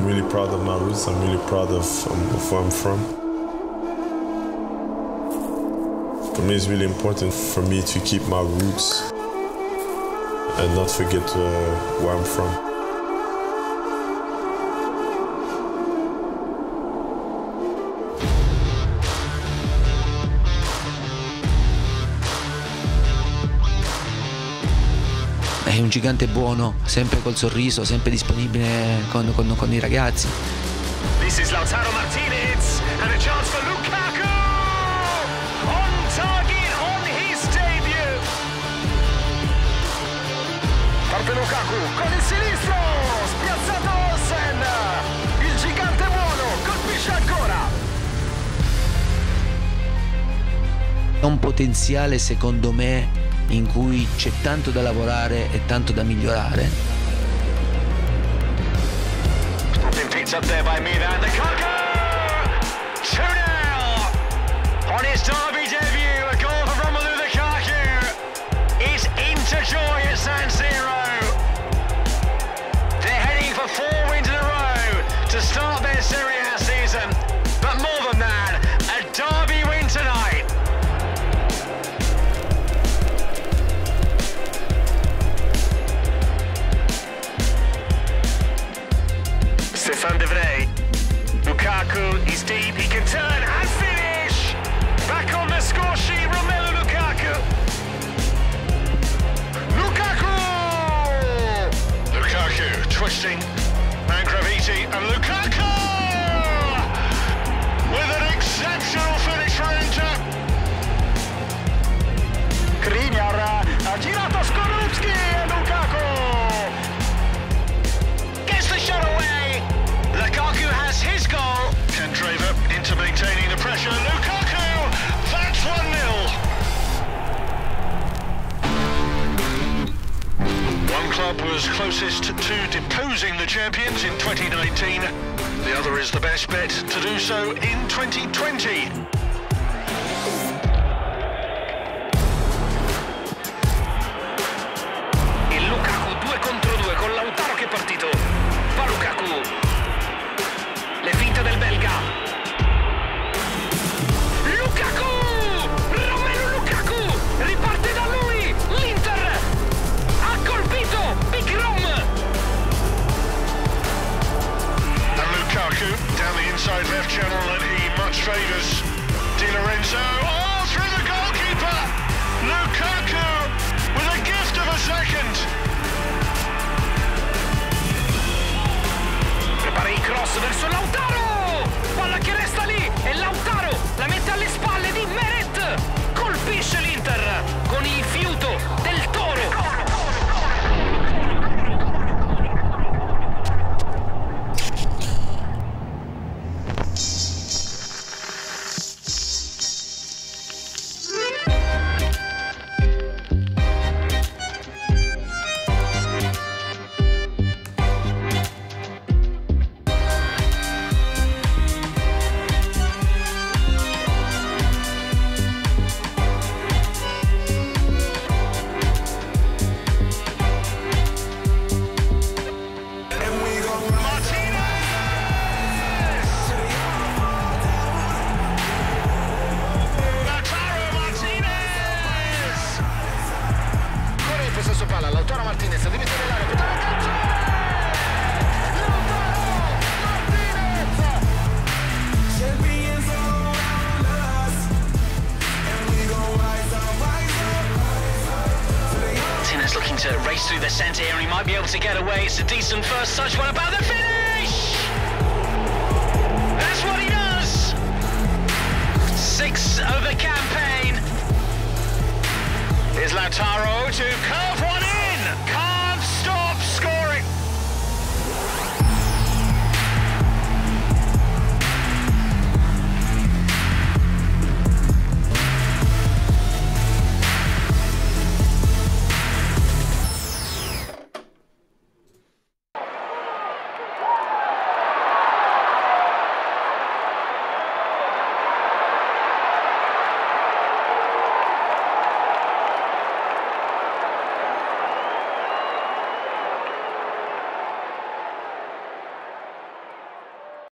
really proud of my roots. I'm really proud of where I'm from. For me, it's really important for me to keep my roots and not forget where I'm from. È un gigante buono, sempre col sorriso, sempre disponibile con i ragazzi. This is Lautaro Martinez and a chance for Lukaku! On target on his debut! Parte Lukaku con il sinistro! Spiazzato Olsen! Il gigante buono colpisce ancora! È un potenziale, secondo me, in cui c'è tanto da lavorare e tanto da migliorare. Been picked up there by Milan. Lukaku! 2-0! On his derby debut, a goal for Romelu Lukaku. It's into joy at San Siro. They're heading for 4 wins in a row to start their Serie A season. But more than that, a derby win tonight. Stefan de Vrij. Lukaku is deep, he can turn and finish! Back on the score sheet, Romelu Lukaku! Lukaku! Lukaku twisting, Mangraviti and Lukaku! With an exceptional finish for Inter! Skriniar ha girato Skorupski e Lukaku! Gets the shot away! Lukaku has his goal. Candreva into maintaining the pressure. Lukaku! That's 1-0. One club was closest to deposing the champions in 2019. The other is the best bet to do so in 2020. Il Lukaku 2 contro 2 con Lautaro che è partito. Va Lukaku. Le finte del belga. Lukaku! Romelu Lukaku! Riparte da lui! L'Inter ha colpito Big Rom! And Lukaku down the inside left channel that he much favours. Di Lorenzo, oh, through the goalkeeper! Lukaku with a gift of a second! Prepara il cross verso Lautaro! Palla che resta lì e Lautaro la mette alle spalle di Meret! Colpisce l'Inter con il fiuto del toro! Possesso palla, Lautaro Martinez, deve nell'area, pedale calcio! Martinez looking to race through the centre here and he might be able to get away. It's a decent first touch. What about the finish?